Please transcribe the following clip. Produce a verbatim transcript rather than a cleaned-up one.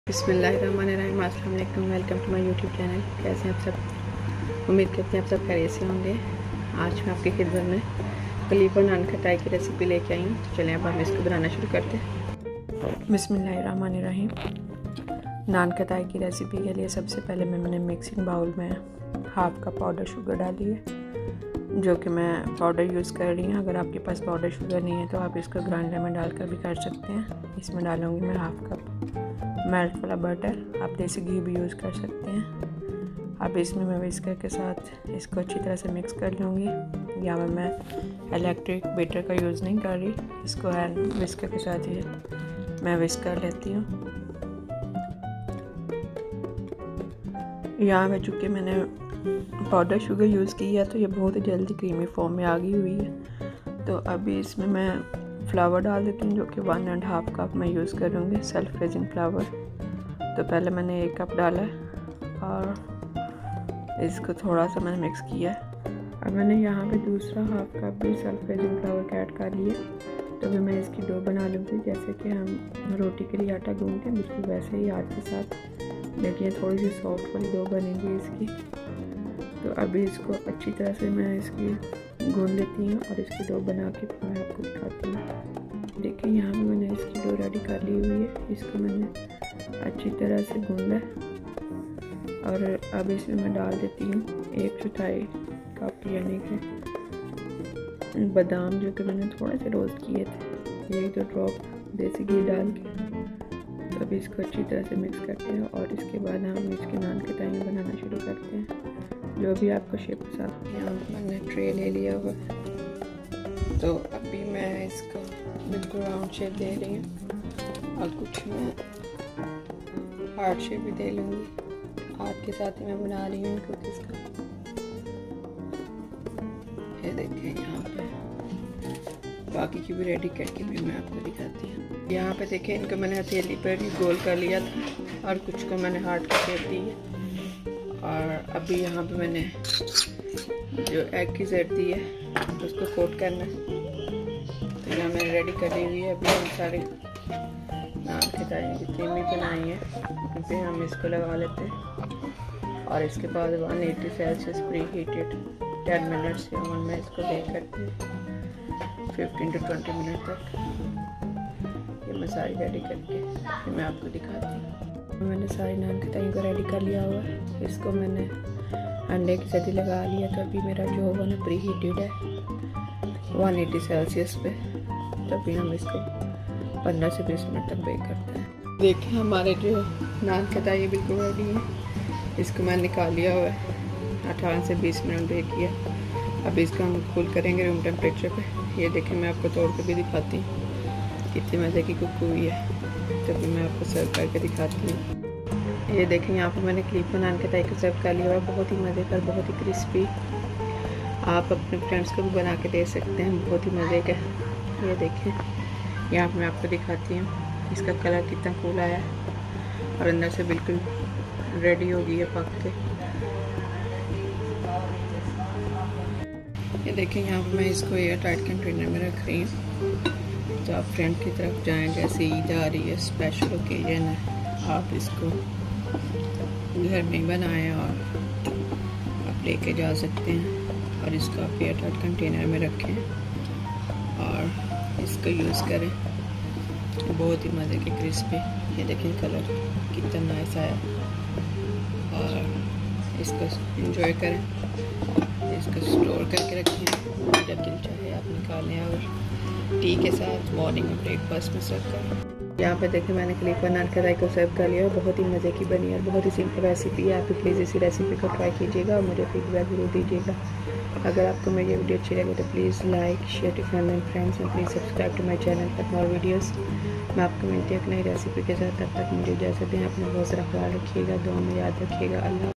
बिस्मिल्लाहिर्रहमानिर्रहीम, अस्सलाम वालेकुम, welcome to my YouTube channel. कैसे हैं आप सब? उम्मीद करते हैं आप सब खैरियत से होंगे। आज मैं आपकी खिदमत में खलीफा नान खटाई की रेसिपी लेके आई हूँ। तो चलें अब हम इसको बनाना शुरू करते हैं। बिस्मिल्लाहिर्रहमानिर्रहीम। नान खटाई की रेसिपी के लिए सबसे पहले मैंने मिक्सिंग बाउल में हाफ़ कप पाउडर शुगर डाली है, जो कि मैं पाउडर यूज़ कर रही हूँ। अगर आपके पास पाउडर शुगर नहीं है तो आप इसको ग्राइंडर में डालकर भी कर सकते हैं। इसमें डालूँगी मैं हाफ़ कप मेल्ट वाला बटर, आप देसी घी भी यूज़ कर सकते हैं। अब इसमें मैं विस्कर के साथ इसको अच्छी तरह से मिक्स कर लूँगी। यहाँ पर मैं इलेक्ट्रिक बीटर का यूज़ नहीं कर रही, इसको हैंड विस्कर के साथ ही मैं विस्क कर लेती हूँ। यहाँ पे चूँकि मैंने पाउडर शुगर यूज़ की है तो ये बहुत ही जल्दी क्रीमी फॉर्म में आ गई हुई है। तो अभी इसमें मैं फ्लावर डाल देती हूँ, जो कि वन एंड हाफ कप मैं यूज़ करूँगी सेल्फ रेजिन फ्लावर। तो पहले मैंने एक कप डाला और इसको थोड़ा सा मैंने मिक्स किया। अब मैंने यहाँ पे दूसरा हाफ कप भी सेल्फ रेजिन फ्लावर का ऐड कर लिया। तो अभी मैं इसकी डो बना लूँगी, जैसे कि हम रोटी के लिए आटा गूँथते हैं, बिल्कुल वैसे ही हाथ के साथ। देखिए थोड़ी सी सॉफ्ट वाली डो बनेगी इसकी। तो अभी इसको अच्छी तरह से मैं इसकी गूंद लेती हूँ और इसकी डो बना के फिर मैं आपको दिखाती हूँ। देखिए यहाँ पे मैंने इसकी डो रेडी कर ली हुई है। इसको मैंने अच्छी तरह से गूंदा और अब इसमें मैं डाल देती हूँ एक चौथाई कप यानी कि बादाम, जो कि मैंने थोड़े से रोस्ट किए थे, एक दो ड्रॉप देसी घी डाल के। तो अभी इसको अच्छी तरह से मिक्स करते हैं और इसके बाद हम इसके नान खटाई बनाना शुरू करते हैं, जो भी आपको शेप पसंद है। यहाँ मैंने ट्रे ले लिया हुआ, तो अभी मैं इसको बिल्कुल राउंड शेप दे रही हूँ और कुछ मैं हार्ट शेप भी दे लूँगी। हाथ के साथ ही मैं बना रही हूँ कुकीज़ का। ये देखें यहाँ पे बाकी की भी रेडी करके भी मैं आपको दिखाती हूँ। यहाँ पे देखें इनको मैंने हथेली पर ही गोल कर लिया था और कुछ को मैंने हार्ट की शेप दी है। और अभी यहाँ पे मैंने जो एग की जेड दी है तो उसको कोट करना है। तो यहाँ मैंने रेडी कर ली हुई है। अभी हम सारे नान खटाई जितनी भी बनाई है उन पे हम इसको लगा लेते हैं और इसके बाद one eighty Celsius preheated ten minute से ओवन में इसको बेक करते हैं फिफ्टीन टू ट्वेंटी मिनट तक। ये मैं सारी रेडी करके फिर मैं आपको दिखाती हूँ। मैंने सारी नान खटाई को रेडी कर लिया हुआ है। इसको मैंने अंडे की सदी लगा लिया। तो अभी मेरा जो ओवन है प्री हीटेड है वन एटी सेल्सियस पे। तो अभी हम इसको पंद्रह से बीस मिनट तक बेक करते हैं। देखिए हमारे जो नान खटाई बिल्कुल रेडी है। इसको मैंने निकाल लिया हुआ है, अठारह से बीस मिनट बेक किया। अब इसको हम कूल करेंगे रूम टेम्परेचर पे। ये देखिए मैं आपको तोड़ के भी दिखाती हूँ कितनी मज़े की कुक हुई है। तभी मैं आपको सर्व करके दिखाती हूँ। ये देखें यहाँ पर मैंने खलीफा नान खटाई को सर्व कर लिया हुआ, बहुत ही मज़ेदार, बहुत ही क्रिस्पी। आप अपने फ्रेंड्स को भी बना के दे सकते हैं, बहुत ही मज़े का। ये देखें यहाँ पर मैं आपको दिखाती हूँ इसका कलर कितना कूल आया है और अंदर से बिल्कुल रेडी हो गई है पक के। ये देखें यहाँ पर मैं इसको एयर टाइट कंटेनर में रख रही हूँ। तो आप फ्रेंड की तरफ जाएं, जैसे ईद आ रही है, स्पेशल ओकेजन है, आप इसको घर में बनाएं और आप लेके जा सकते हैं। और इसको आप एयर टाइट कंटेनर में रखें और इसको यूज़ करें। बहुत ही मज़े के क्रिस्पी। ये देखें कलर कितना नाइस आया और इसको एंजॉय करें। इसको स्टोर करके रखें, जब दिल चाहे आप निकालें और टी के साथ मॉर्निंग में ब्रेकफास्ट में सर्व करें। यहाँ पे देखिए मैंने खलीफा नान खटाई को सर्व कर लिया और बहुत ही मज़े की बनी और बहुत ही सिंपल रेसिपी है। आप प्लीज़ इसी रेसिपी को ट्राई कीजिएगा और मुझे फीडबैक जरूर दीजिएगा। अगर आपको मेरी ये वीडियो अच्छी लगे तो please like share to family and friends and please subscribe to my channel for more videos. मैं आपको मिलती हूँ एक नई रेसिपी के साथ। तब तक मुझे इजाज़त दें। अपना बहुत सारा ख्याल रखिएगा, दुआ में याद रखिएगा। अल्लाह।